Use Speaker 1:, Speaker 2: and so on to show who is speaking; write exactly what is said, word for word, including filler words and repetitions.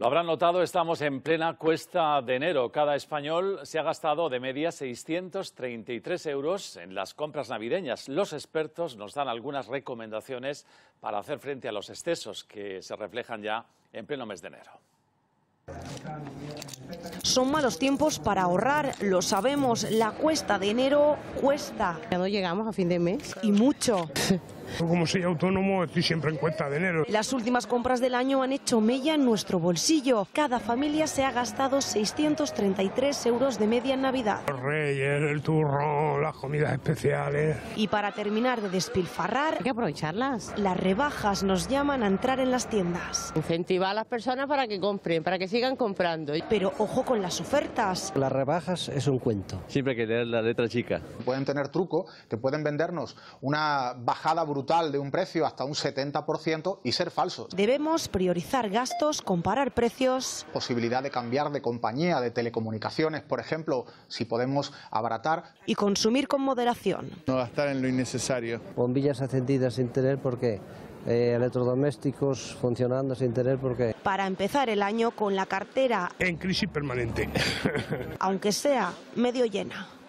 Speaker 1: Lo habrán notado, estamos en plena cuesta de enero. Cada español se ha gastado de media seiscientos treinta y tres euros en las compras navideñas. Los expertos nos dan algunas recomendaciones para hacer frente a los excesos que se reflejan ya en pleno mes de enero.
Speaker 2: Son malos tiempos para ahorrar, lo sabemos, la cuesta de enero cuesta.
Speaker 3: Ya no llegamos a fin de mes.
Speaker 2: Y mucho.
Speaker 4: Como soy autónomo, estoy siempre en cuesta de enero.
Speaker 2: Las últimas compras del año han hecho mella en nuestro bolsillo. Cada familia se ha gastado seiscientos treinta y tres euros de media en Navidad.
Speaker 4: Los reyes, el turrón, las comidas especiales.
Speaker 2: Y para terminar de despilfarrar,
Speaker 3: Hay que aprovecharlas.
Speaker 2: las rebajas nos llaman a entrar en las tiendas.
Speaker 3: Incentivar a las personas para que compren, para que sigan comprando.
Speaker 2: Pero ojo con las ofertas.
Speaker 5: Las rebajas es un cuento.
Speaker 6: Siempre hay que leer la letra chica.
Speaker 7: Pueden tener truco, que pueden vendernos una bajada brutal de un precio hasta un setenta por ciento y ser falsos.
Speaker 2: Debemos priorizar gastos, comparar precios.
Speaker 7: Posibilidad de cambiar de compañía, de telecomunicaciones, por ejemplo, si podemos abaratar.
Speaker 2: Y consumir con moderación.
Speaker 8: No gastar en lo innecesario.
Speaker 5: Bombillas encendidas sin tener por qué. Eh, electrodomésticos funcionando sin tener por qué.
Speaker 2: Para empezar el año con la cartera,
Speaker 4: En crisis permanente.
Speaker 2: aunque sea medio llena.